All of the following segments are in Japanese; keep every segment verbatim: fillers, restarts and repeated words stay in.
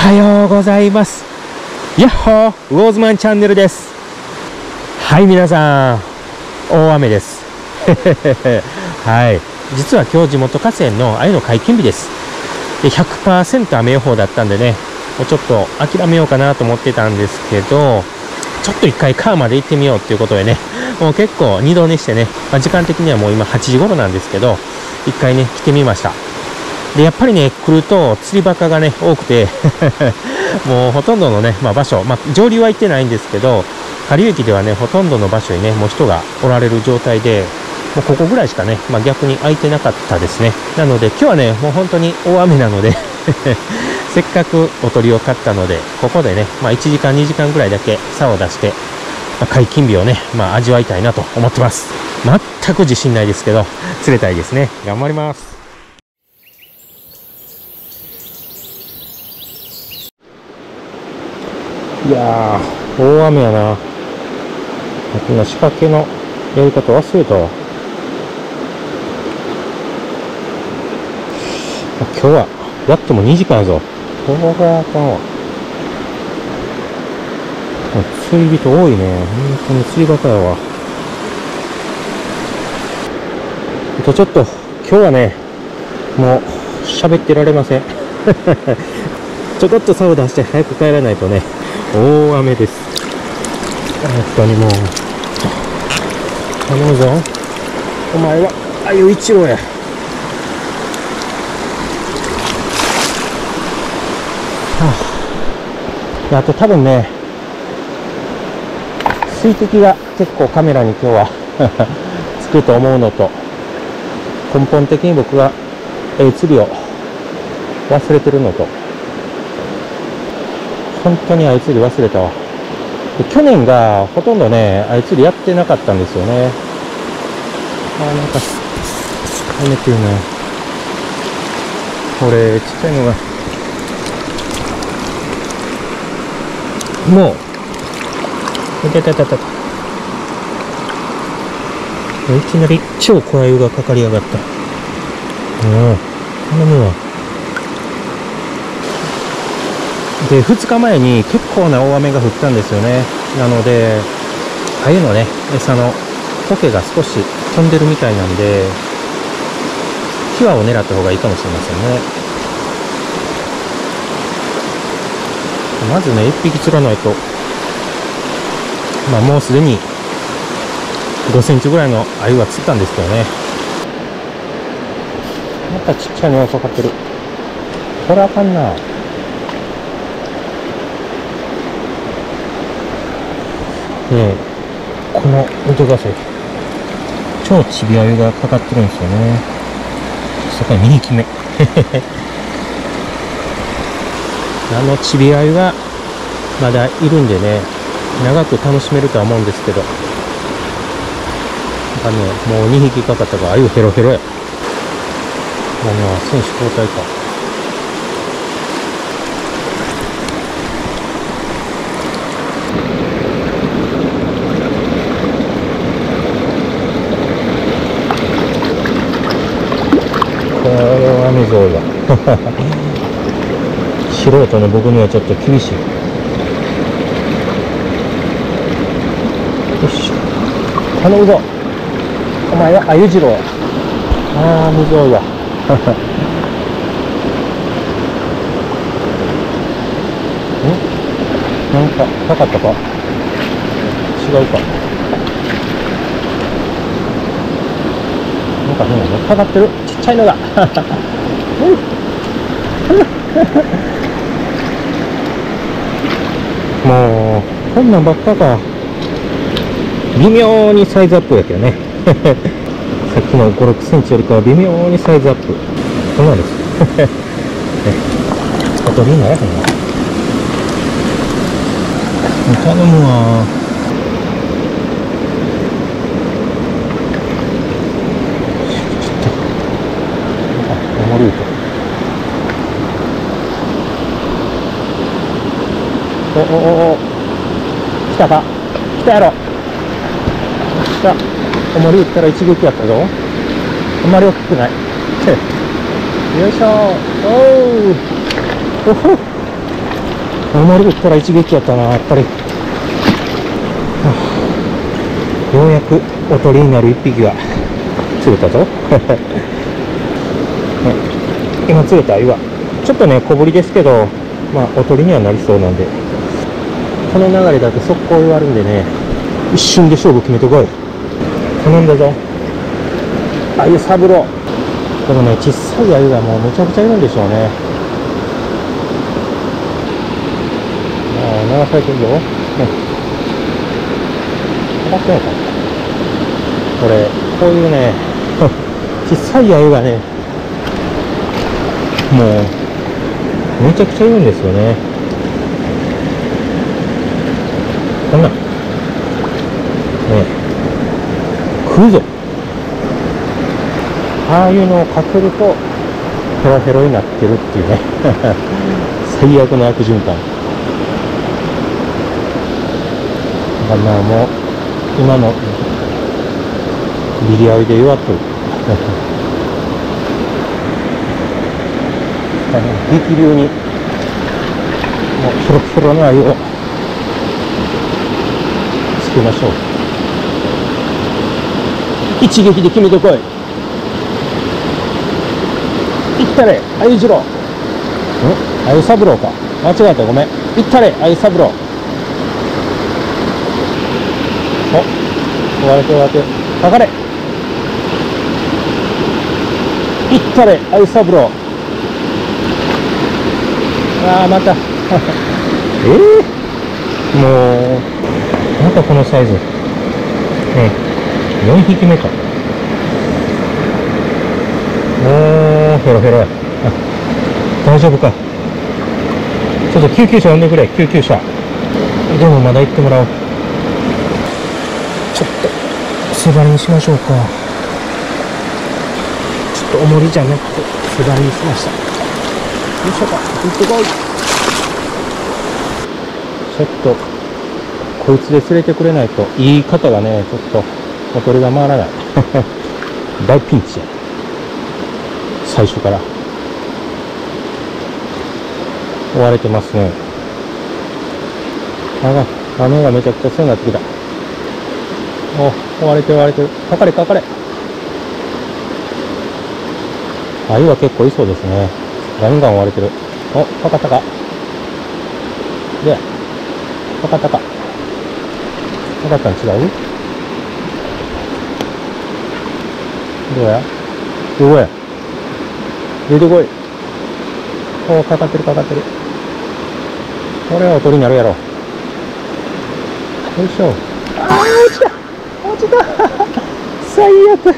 はようございます。やっほー、ウォーズマンチャンネルです。はい、皆さん、大雨です。はい、実は今日地元河川の鮎の解禁日です。で ひゃくパーセント 雨予報だったんでね、もうちょっと諦めようかなと思ってたんですけど、ちょっと一回川まで行ってみようっていうことでね、もう結構二度寝してね、まあ、時間的にはもう今はちじ頃なんですけど、一回ね来てみました。でやっぱりね来ると釣りバカがね多くてもうほとんどのね、まあ、場所、まあ、上流は行ってないんですけど、下流域ではねほとんどの場所にねもう人がおられる状態で、もうここぐらいしかね、まあ、逆に空いてなかったですね。なので今日はねもう本当に大雨なのでせっかくおとりを買ったので、ここでね、まあ、いちじかんにじかんぐらいだけ竿を出して、まあ、解禁日をね、まあ、味わいたいなと思ってます。全く自信ないですけど釣れたいですね。頑張ります。いやー、大雨やな。こんな仕掛けのやり方忘れたわ。今日はやってもにじかんやぞ。これはあかんわ。釣り人多いね。本当に釣りバカやわ。とちょっと今日はね、もう喋ってられません。ちょこっと竿出して早く帰らないとね。大雨です。本当にもう頼むぞ。お前はあゆ一郎や。はあ、あと多分ね水滴が結構カメラに今日はつくと思うのと、根本的に僕がえ釣りを忘れてるのと、本当にあゆ釣り忘れたわ。で去年がほとんどねあゆ釣りやってなかったんですよね。あーなんかやめてるね。これちっちゃいのがもういたいたいたいた。いきなり超小アユがかかりやがった。うん頼むわ。でふつかまえに結構な大雨が降ったんですよね。なのであゆのね餌の苔が少し飛んでるみたいなんで、キワを狙った方がいいかもしれませんね。まずねいっぴき釣らないと、まあもうすでにごセンチぐらいのアユは釣ったんですけどね。またちっちゃいのがかかってる。これあかんな。でこの見てください、超ちびアユがかかってるんですよね。そこににひきめあのちびアユがまだいるんでね、長く楽しめるとは思うんですけど、なんかねもうにひきかかったからアユヘロヘロや。もうね選手交代か。雨ぞいわ素人の僕にはちょっと厳しい。よし頼むぞ。お前はあゆ次郎や。ああ水多いわんなんかかかったか違うか。なんか変なのかかってる。ちっちゃいのがもうこんなんばっかか。微妙にサイズアップやけどねさっきのごろくセンチよりかは微妙にサイズアップ。そうなんですおとりにならへんな。頼むわ。おもりおおおお来たか来たやろ。来た。おもり打ったら一撃やったぞ。あんまり大きくないよいしょ。おうおほあまり打ったら一撃やったな、やっぱり。はあ、ようやくおとりになる一匹が釣れたぞ。ね、今釣れた鮎はちょっとね小ぶりですけど、まあおとりにはなりそうなんで、この流れだと速攻終わるんでね、一瞬で勝負決めてこい。頼んだぞ鮎三郎。このね小さい鮎がもうめちゃくちゃいるんでしょうね。流されてるぞ。止まってないか。これ、こういうね、小さい鮎がね、もう、めちゃくちゃいるんですよね。こんなん。ね食うぞ。ああいうのをかけると、ヘロヘロになってるっていうね。最悪の悪循環。だからもう今のビリヤリで弱っとる。激流にもうヒロヒロの鮎をつけましょう。一撃で決めてこい。いったれ鮎次郎。ん鮎三郎か、間違えた、ごめん。いったれ鮎三郎。お、追われて追われて、かかれ。いったれ鮎三郎。ああまたええー、もうまたこのサイズね、よんひきめか。もうヘロヘロや。大丈夫か。ちょっと救急車呼んでくれ、救急車。でもまだ行ってもらおう。ちょっと背張りにしましょうか。ちょっと重りじゃなくて背張りにしました。よいしょか、行ってこい。ちょっとこいつで連れてくれないと、言い方がねちょっとおとりが回らない。大ピンチや、最初から追われてますね。あが雨がめちゃくちゃ強くなってきた。お、追われてる追われてる。かかれかかれ。鮎は結構いそうですね。ガンガン追われてる。お、かかったか。で、かかったか。かかったん違う？どうやどこや出てこい。お、かかってるかかってる。これはおとりになるやろ。よいしょ。あー、落ちた落ちた最悪。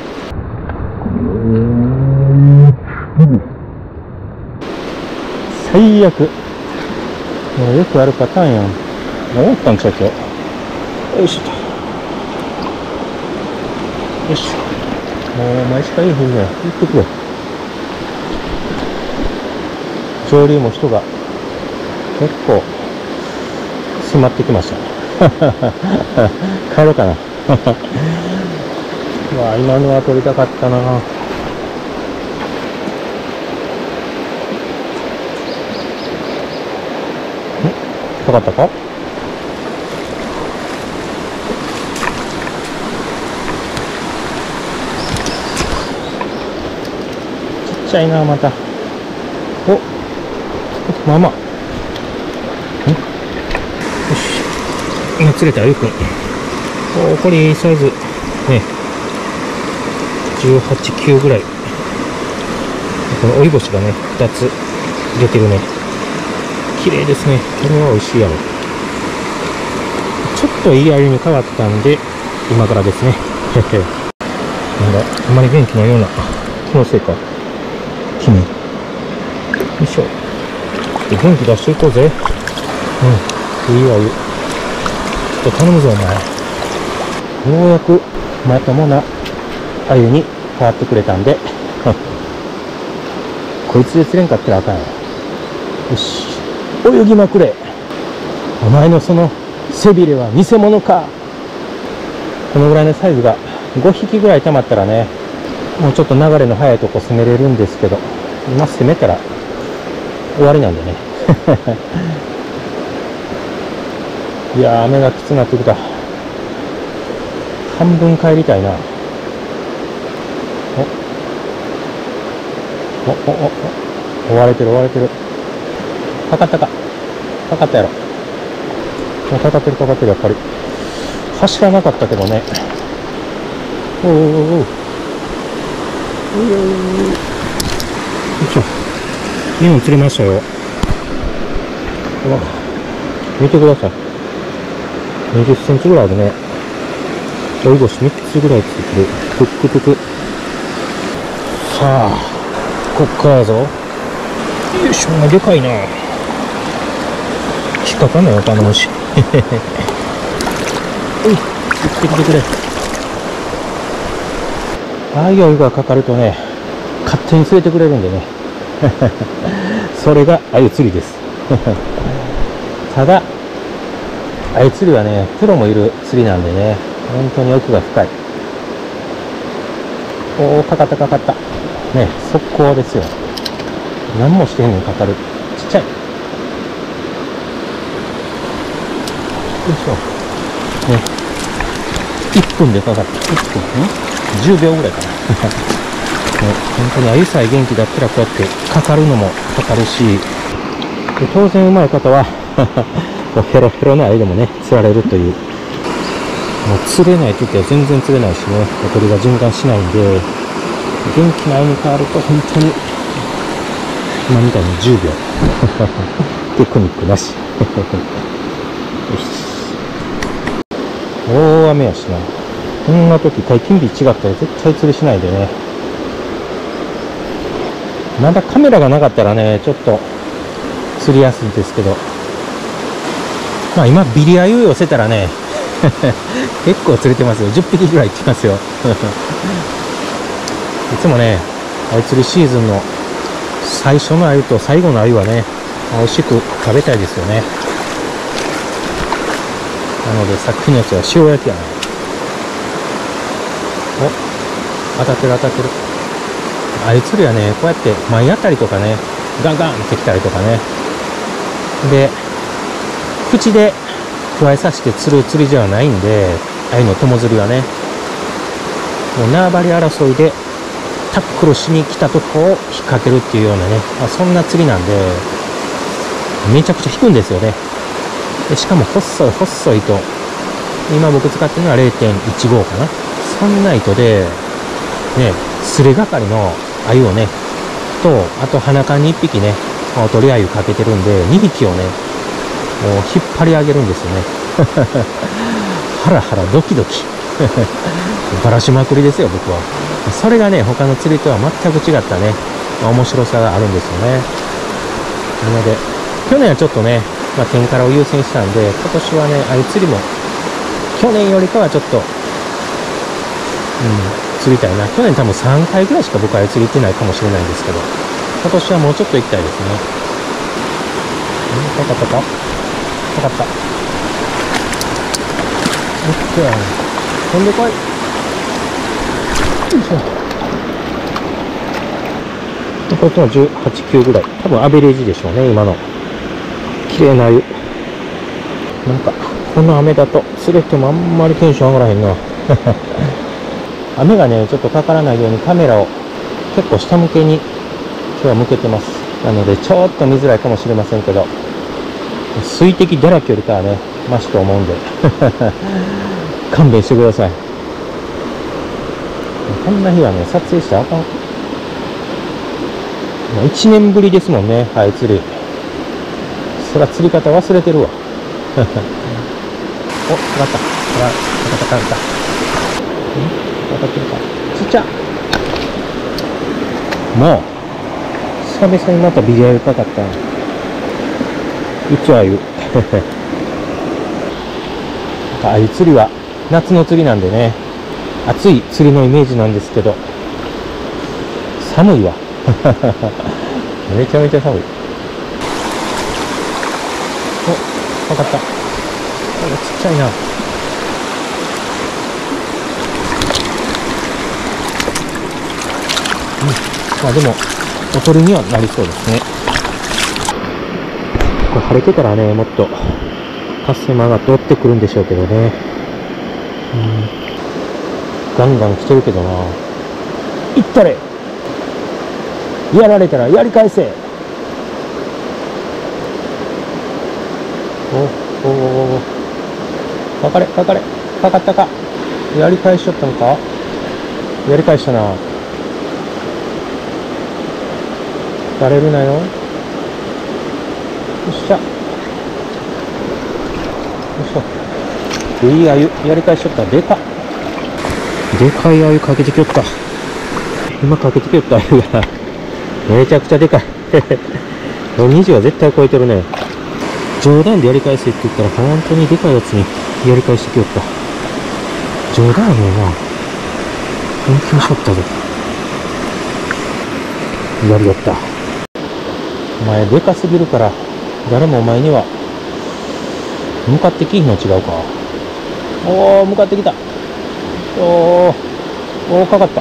最悪。もうよくあるパターンやん。もうおったんちゃう今日。よいしょと。よいしょ。もうお前しかいいふうに行ってくれ。上流も人が結構迫ってきました。帰ろうかな。うわ、今のは撮りたかったな。かかったか。ちっちゃいな、また。お、まあまあ。んよし。今釣れた、ゆうくん。お、これいいサイズ。ね。じゅうはち、きゅうぐらい。この追い星がね、ふたつ出てるね。綺麗ですね。これは美味しいやろ。ちょっといい鮎に変わったんで、今からですね。へへ。なんだ、あんまり元気ないような。気のせいか。君。よいしょ。元気出していこうぜ。うん。いい鮎。ちょっと頼むぞ、お前。ようやくまともな鮎に変わってくれたんで、こいつで釣れんかったらあかんよ。よし。泳ぎまくれ。お前のその背びれは偽物か。このぐらいのサイズがごひきぐらい溜まったらね、もうちょっと流れの速いとこ攻めれるんですけど、今攻めたら終わりなんでね。 いやー、雨がきつくなってきた。半分帰りたいな。おおおおお追われてる追われてる。かかったかかかったやろ。もうかかってるかかってる。やっぱり走らなかったけどね。おおおおおおよいしょ。にほん釣れましたよ。見てください。にじゅっセンチぐらいあるね。追い星みっつぐらいついてる。ぷっくぷく。さあ、こっからぞ。よいしょ、でかいな。引っかかんないよ、頼むし。おい、行ってきてくれ。ああいう鮎がかかるとね、勝手に連れてくれるんでね。それが鮎釣りです。ただ、鮎釣りはね、プロもいる釣りなんでね、本当に奥が深い。おお、かかったかかった。ね、速攻ですよ。何もしてへんのにかかる。ちっちゃい。よいしょ。ね。いっぷんでかかった。いっぷん、ん ?じゅうびょうぐらいかな。ね、本当に鮎さえ元気だったらこうやってかかるのもかかるし、で当然上手い方はヘロヘロの鮎でもね、釣られるという。もう釣れないときは全然釣れないしね、おとりが循環しないんで、元気な鮎に変わると本当に、今みたいにじゅうびょう。テクニックなし。よし。大雨やしな。こんな時、解禁日違ったら絶対釣りしないでね。まだカメラがなかったらね、ちょっと釣りやすいですけど。まあ今、ビリアユ寄せたらね、結構釣れてますよ。じゅっぴきぐらいいってますよ。いつもね、鮎釣りシーズンの最初の鮎と最後の鮎はね、美味しく食べたいですよね。なので、さっきのやつは塩焼きやね。お、当たってる当たってる。鮎釣りはね、こうやって前あたりとかね、ガンガンってきたりとかね。で、口でくわえさせて釣る釣りじゃないんで、鮎の友釣りはね、もう縄張り争いでタックルしに来たとこを引っ掛けるっていうようなね、まあ、そんな釣りなんで、めちゃくちゃ引くんですよね。でしかも細い細いと、今僕使ってるのは れいてんいちご かな。そんな糸で、ね、すれがかりの鮎をね、と、あと鼻缶にいっぴきね、おとり鮎かけてるんで、にひきをね、もう引っ張り上げるんですよね。ハラハラドキドキ。バラしまくりですよ、僕は。それがね、他の釣りとは全く違ったね、面白さがあるんですよね。なので、去年はちょっとね、まあ、天からを優先したんで、今年はね、鮎釣りも、去年よりかはちょっと、うん、釣りたいな。去年多分さんかいぐらいしか僕は鮎釣り行ってないかもしれないんですけど、今年はもうちょっと行きたいですね。うん、かかったかかかった。オッケー。飛んでこい。よいしょ。こっちもじゅうはち、きゅうぐらい。多分アベレージでしょうね、今の。綺麗な鮎。なんか、この雨だと釣れてもあんまりテンション上がらへんな。雨がね、ちょっとかからないようにカメラを結構下向けに今日は向けてます。なので、ちょっと見づらいかもしれませんけど、水滴だらけよりかはね、マシと思うんで、勘弁してください。こんな日はね、撮影したらあかん。いちねんぶりですもんね、鮎釣り。そら釣り方忘れてるわ。お、かかった。かかった。かかったかかった。かかってるか。ちっちゃ。もう、久々にまたビリヤルかかった。うちは鮎。鮎釣りは夏の釣りなんでね、暑い釣りのイメージなんですけど、寒いわ。めちゃめちゃ寒い。お、かかった。ちっちゃいな。うん、まあでも、おとりにはなりそうですね。これ晴れてたらね、もっとパスマが通ってくるんでしょうけどね。うん、ガンガン来てるけどな。いったれ。やられたらやり返せ。おおおお、かかれかかれ、かかったか。やり返しちゃったのか。やり返したな。バレるなよ。よっしゃ。よいしょ。いいあゆ、やり返しちゃった。でかっ。でかいあゆかけてきよった。今かけてきよったあゆが。めちゃくちゃでかい。にじは絶対超えてるね。冗談でやり返せって言ったら、本当にでかいやつにやり返してきよった。冗談やねんな。本気にしよったぞ。やりよった。お前でかすぎるから、誰もお前には向かってきひんの違うか。おー、向かってきた。おー、おー、かかった。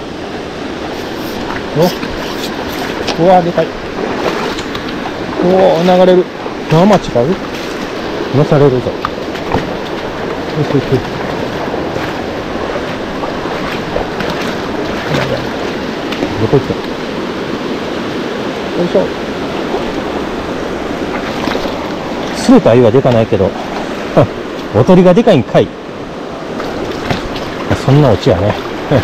お、うわー、でかい。おー、流れる。まあまあ違う。乗されるぞ。よしよしよし。どこ行った。よいしょ。すべてあゆはでかないけど、おとりがでかいんかい。そんなオチやね。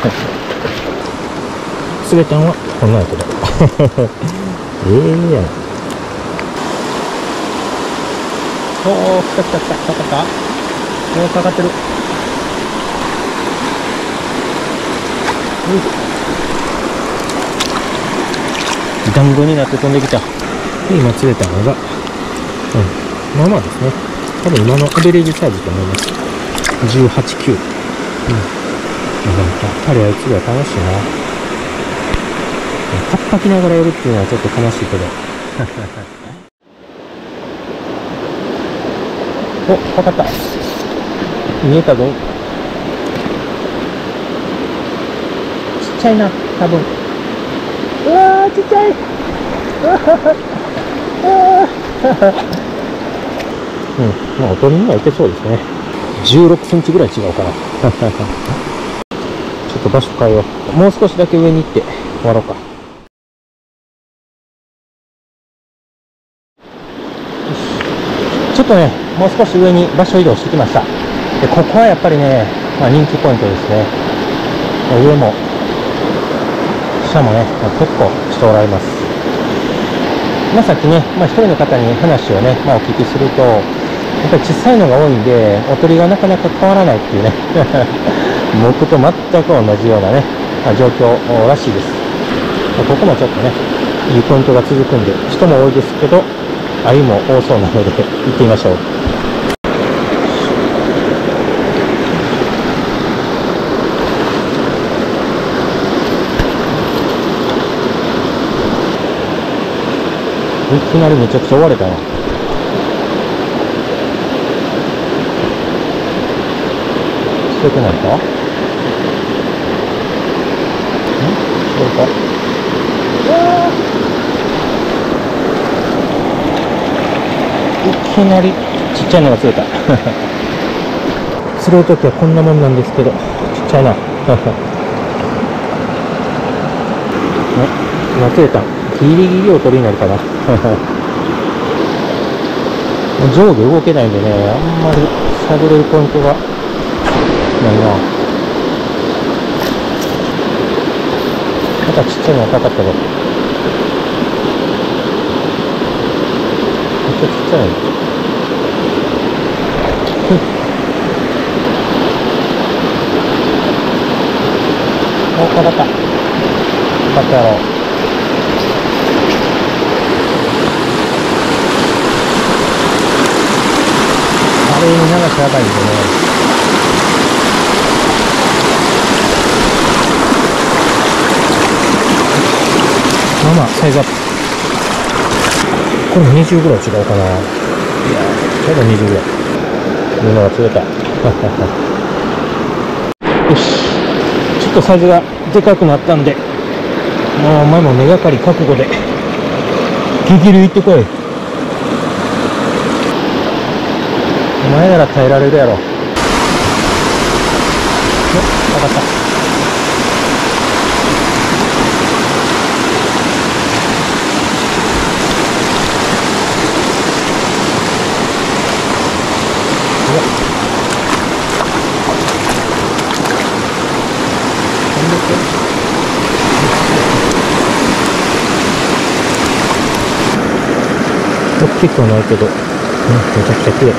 すべてんはこんなんやけど。ええやん。おー、来た来た来た、かかった。おー、かかってる。よいしょ。団子になって飛んできた。で、今釣れたのが、うん、まあまあですね。多分今のアベレージサイズと思います。じゅうはち、きゅう。うん。なかなか、やっぱりあいつら楽しいな。かっぱきながらやるっていうのはちょっと悲しいけど。お、かかった。見えたぞ。ちっちゃいな、多分。うわー、ちっちゃい。うわー。うん、まあ、おとりにはいけそうですね。じゅうろくセンチぐらい違うかな。ちょっと場所変えよう。もう少しだけ上に行って終わろうか。ちょっとね、もう少し上に場所移動してきました。で、ここはやっぱりね、まあ、人気ポイントですね。上も、下もね、結構しておられます。まあ、さっきね、まあ、一人の方に話をね、まあ、お聞きすると、やっぱり小さいのが多いんで、おとりがなかなか変わらないっていうね、僕と全く同じようなね、まあ、状況らしいです。ここもちょっとね、いいポイントが続くんで、人も多いですけど、アユも多そうなので、行ってみましょう。いきなりめちゃくちゃ追われたな。捨ててないか？ん？これか？うわー！いきなりちっちゃいのが釣れた。釣れるときはこんなもんなんですけど、ちっちゃいな。今釣れた。ギリギリおとりになるかな。上下動けないんでね、あんまり探れるポイントがないな。またちっちゃいのがかかったぞ。めっちゃちっちゃいの。お、かかった。かかったやろ。あれに流しやばいんでね。まあまあ、サイズアップ。これにじゅうぐらい違うかな。いやー、ちょうどにじゅうぐらい。布が釣れた。よし。ちょっとサイズがでかくなったんで、もうお前も根がかり覚悟で、激流行ってこい。 前なら耐えられるやろ。よっ、分かった。大きくはないけど、うん、めちゃくちゃ綺麗。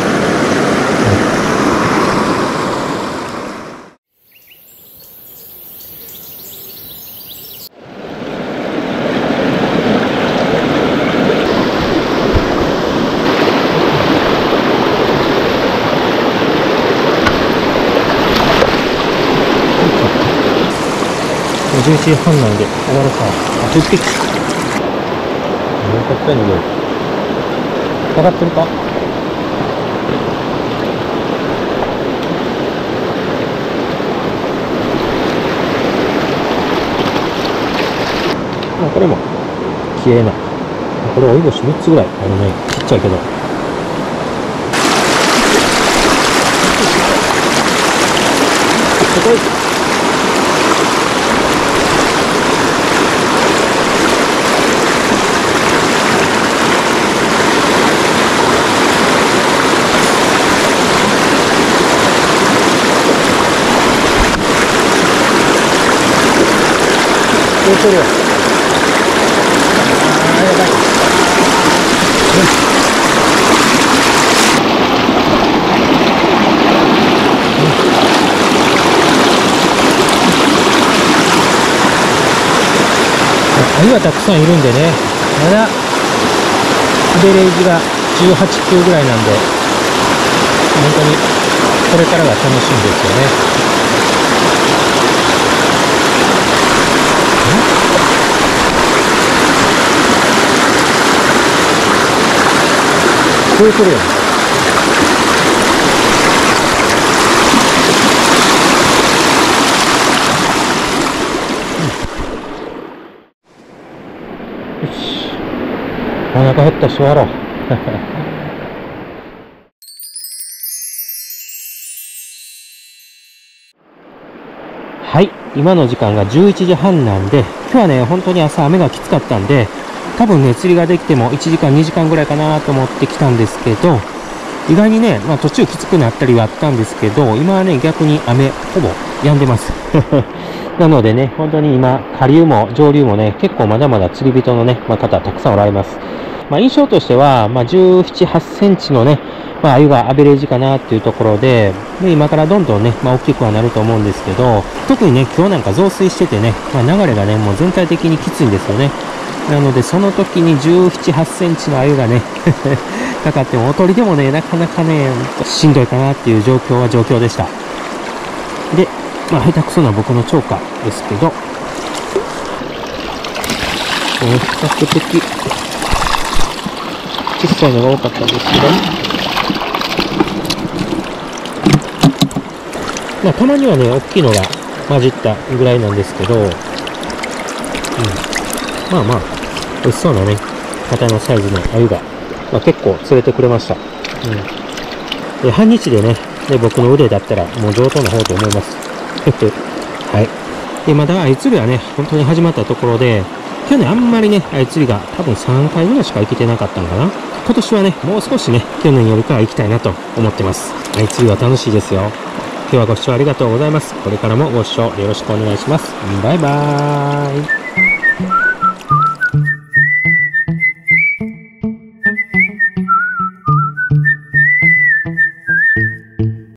じゅういちじはんなんで終わるか。あ、じゅっぴき。もう一回逃げる。分かってるか？まあこれも綺麗な。これ追い星みっつぐらいあるね。ちっちゃいけど。ここどうする？あー、やばい。鮎はたくさんいるんでね、まだアベレージがじゅうはちきゅうぐらいなんで、本当にこれからが楽しみですよね。こういうことやね。よし。お腹減ったし座ろう。はい。今の時間がじゅういちじはんなんで、今日はね、本当に朝雨がきつかったんで、多分ね、釣りができてもいちじかん、にじかんぐらいかなと思ってきたんですけど、意外にね、まあ途中きつくなったりはあったんですけど、今はね、逆に雨、ほぼ止んでます。なのでね、本当に今、下流も上流もね、結構まだまだ釣り人のね、まあ、方たくさんおられます。まあ印象としては、まあじゅうなな、はちセンチのね、まあ鮎がアベレージかなっていうところで、で、今からどんどんね、まあ大きくはなると思うんですけど、特にね、今日なんか増水しててね、まあ流れがね、もう全体的にきついんですよね。なので、その時にじゅうなな、はちセンチの鮎がね、かかっても、おとりでもね、なかなかね、しんどいかなっていう状況は状況でした。で、まあ、下手くそな僕の釣果ですけど、比較的、小さいのが多かったんですけど、まあ、たまにはね、大きいのが混じったぐらいなんですけど、うん、まあまあ、美味しそうなね、型のサイズの鮎が、まあ、結構釣れてくれました。うん、で半日でねで、僕の腕だったらもう上等な方と思います。はい。で、まだ鮎釣りはね、本当に始まったところで、去年あんまりね、鮎釣りが多分さんかいぐらいしか行けてなかったのかな。今年はね、もう少しね、去年よりかは行きたいなと思ってます。鮎釣りは楽しいですよ。今日はご視聴ありがとうございます。これからもご視聴よろしくお願いします。バイバーイ。